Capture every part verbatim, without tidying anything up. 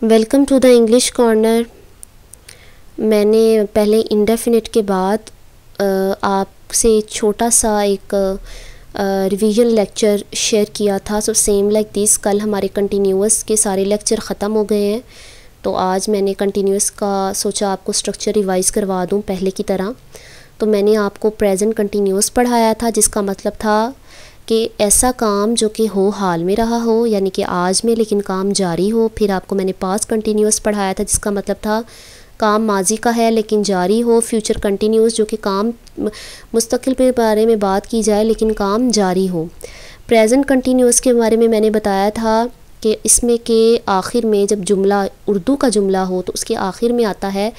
Welcome to the English corner. मैंने पहले indefinite के बाद आपसे छोटा सा एक रिवीजन लेक्चर शेयर किया था। सो सेम लाइक दिस, कल हमारे कंटिन्यूअस के सारे लेक्चर ख़त्म हो गए हैं, तो आज मैंने कंटिन्यूअस का सोचा आपको स्ट्रक्चर रिवाइज़ करवा दूं पहले की तरह। तो मैंने आपको प्रेजेंट कंटिन्यूअस पढ़ाया था, जिसका मतलब था कि ऐसा काम जो कि हो हाल में रहा हो, यानी कि आज में, लेकिन काम जारी हो। फिर आपको मैंने पास्ट कंटिन्यूअस पढ़ाया था, जिसका मतलब था काम माजी का है लेकिन जारी हो। फ्यूचर कंटिन्यूअस जो कि काम मुस्तकिल के बारे में बात की जाए लेकिन काम जारी हो। प्रेजेंट कंटिन्यूअस के बारे में मैंने बताया था कि इसमें के आखिर में जब जुमला उर्दू का जुमला हो तो उसके आखिर में आता है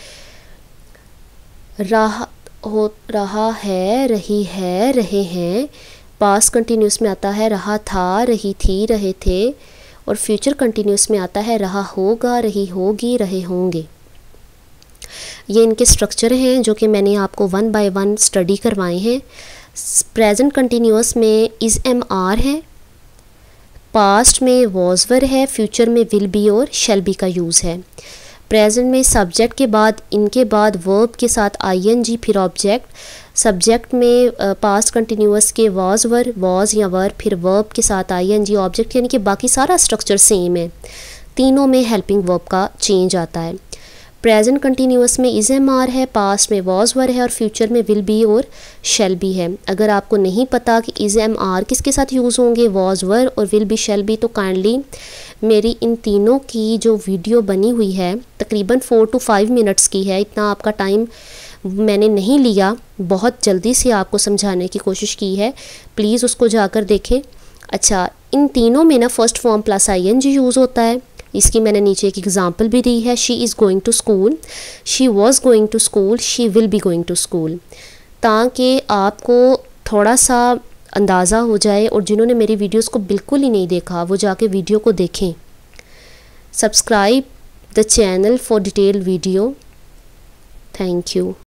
रहा हो रहा है, रही है, रहे हैं। पास्ट कंटिन्यूस में आता है रहा था, रही थी, रहे थे। और फ्यूचर कंटिन्यूस में आता है रहा होगा, रही होगी, रहे होंगे। ये इनके स्ट्रक्चर हैं जो कि मैंने आपको वन बाय वन स्टडी करवाए हैं। प्रेजेंट कंटिन्यूस में इज़ एम आर है, पास्ट में वॉज वर है, फ्यूचर में विल बी और शैल बी का यूज़ है। प्रेजेंट में सब्जेक्ट के बाद इनके बाद वर्ब के साथ आई एन जी फिर ऑब्जेक्ट। सब्जेक्ट में पास्ट कंटिन्यूअस के वॉज वर, वॉज या वर, फिर वर्ब के साथ आई एन जी ऑब्जेक्ट, यानी कि बाकी सारा स्ट्रक्चर सेम है। तीनों में हेल्पिंग वर्ब का चेंज आता है। प्रेजेंट कंटिन्यूअस में इज़ एम आर है, पास्ट में वॉज वर है और फ्यूचर में विल बी और शैल बी है। अगर आपको नहीं पता कि इज़ एम आर किसके साथ यूज़ होंगे, वॉज वर और विल बी शैल बी, तो काइंडली मेरी इन तीनों की जो वीडियो बनी हुई है तकरीबन फ़ोर टू फाइव मिनट्स की है। इतना आपका टाइम मैंने नहीं लिया, बहुत जल्दी से आपको समझाने की कोशिश की है। प्लीज़ उसको जाकर देखें। अच्छा, इन तीनों में ना first form plus I N G use होता है। इसकी मैंने नीचे एक एग्जांपल भी दी है। She is going to school, she was going to school, she will be going to school, ताकि आपको थोड़ा सा अंदाज़ा हो जाए। और जिन्होंने मेरी वीडियोस को बिल्कुल ही नहीं देखा वो जाके वीडियो को देखें। Subscribe the channel for detail video. Thank you.